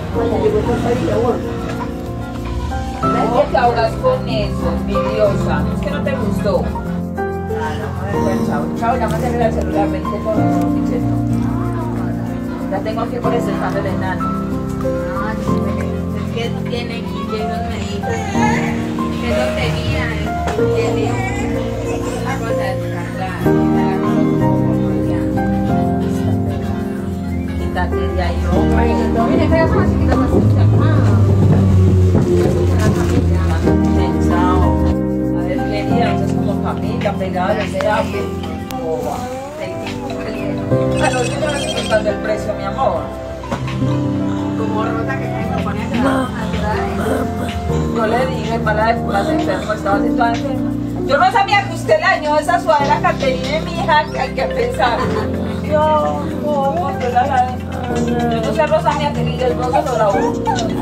¿Cómo te ahogas con eso, envidiosa? Es que no te gustó. Ah, no, bueno, chao. Chao, ya me cerré el celular, vente por los biches, no. La tengo aquí por eso, el cambio de enano. No, es que no tiene que los meditos. Que no tenía, tiene una cosa descargada. Quítate de ahí, hombre. Mira, que son así, que Chao. A ver, querida, no es como familia, pegada de sea boba. Bueno, yo no le estoy contando el precio, mi amor. como rota que tengo, ponerte la Yo le dije, para la enfermo, estaba así toda enferma. Yo no sabía que usted le dañó esa suadera Caterina de mi hija, que hay que pensar. Yo, no, yo la lavé. Yo no sé rosa mía, que ni del rosa lo lavó.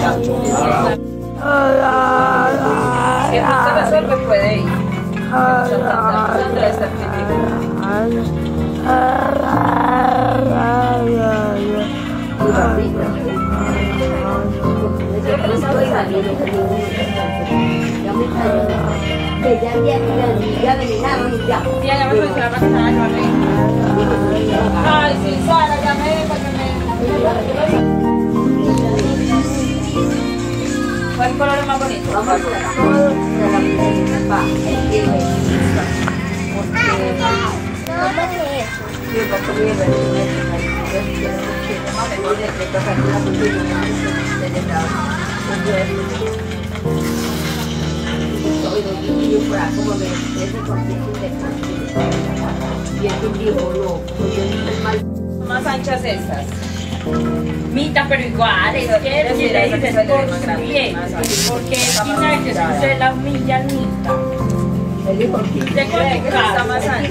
Si no se resuelve, puede ir. Ay, sí, Sara, llamé para que me... ¿Cuál color es más bonito? Vamos a hacer todo de la primera Más anchas estas. Mita, pero igual, es que si le dices por su bien, porque tiene que ser la humilla Mita. Está más ancha.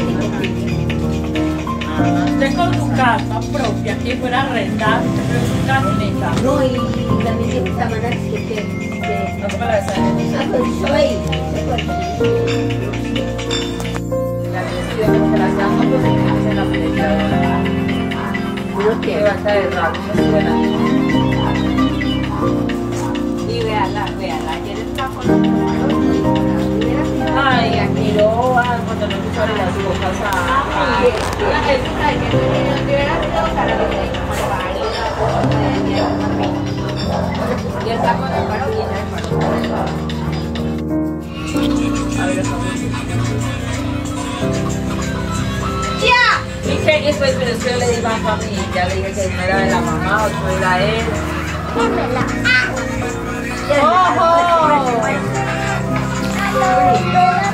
Tengo tu casa propia, que fuera arrendada, pero su camioneta. No, y también tiene esta manera que No como la de Sara. soy. La vestida como que las llamas, pues se me hace la flecha. No Que quiero. va a estar de rato, no es buena. Y véala, ayer estaba con Ay, aquí lo van cuando no se abren las bocas a... y está con el paro y A ver, ¡ya! y que después pero es que yo le digo a mi familia, le dije que no era de la mamá, otro era él. ¡Ojo!